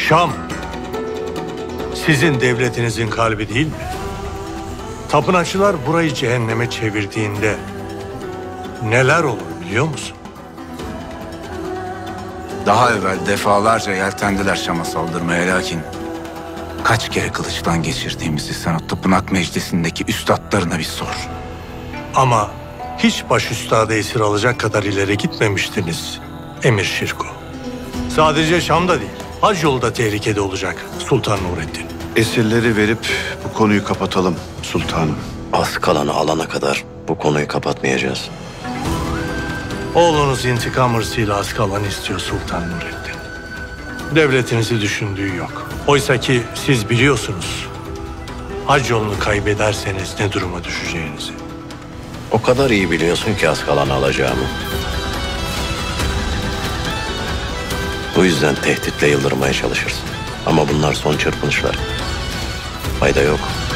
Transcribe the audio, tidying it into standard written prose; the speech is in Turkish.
Şam, sizin devletinizin kalbi değil mi? Tapınakçılar burayı cehenneme çevirdiğinde neler olur biliyor musun? Daha evvel defalarca yeltendiler Şam'a saldırmaya, lakin kaç kere kılıçtan geçirdiğimizi sen o tapınak meclisindeki üstadlarına bir sor. Ama hiç baş üstada esir alacak kadar ileri gitmemiştiniz Emir Şirko. Sadece Şam'da değil, hac yolu da tehlikede olacak Sultan Nurettin. Esirleri verip bu konuyu kapatalım sultanım. Az kalanı alana kadar bu konuyu kapatmayacağız. Oğlunuz intikam hırsıyla Askalan'ı istiyor Sultan Nurettin. Devletinizi düşündüğü yok. Oysa ki siz biliyorsunuz, hac yolunu kaybederseniz ne duruma düşeceğinizi. O kadar iyi biliyorsun ki az kalanı alacağımı. Bu yüzden tehditle yıldırmaya çalışırsın. Ama bunlar son çırpınışlar. Fayda yok.